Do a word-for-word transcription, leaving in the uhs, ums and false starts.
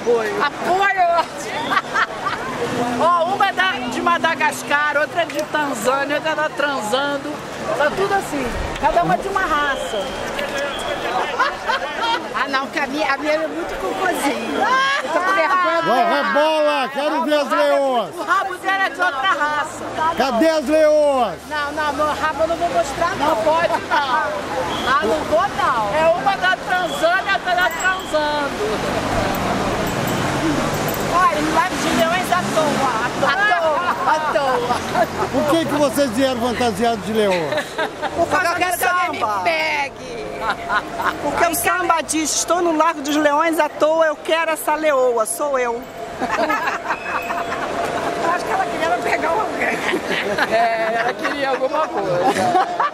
Apoio. Apoio! Ó, uma é da, de Madagascar, outra é de Tanzânia, outra tá transando. Tá tudo assim, cada uma de uma raça. Ah não, porque a minha, a minha é muito cocôzinho. Eu tô com vergonha. Vai, rebola, quero ver as leoas. O rabo dela é de outra raça. Cadê as leoas? Não, não, meu rabo eu não vou mostrar não. Não pode não. Ah, não vou não. É uma da Tanzânia e outra da transando. Olha, no Lago de Leões à toa. À toa, à toa. Por que que vocês vieram fantasiados de leoa? Por causa eu quero que alguém me pegue. Porque o samba diz, estou no Lago dos Leões à toa, eu quero essa leoa, sou eu. Eu acho que ela queria pegar alguém. É, ela queria alguma coisa.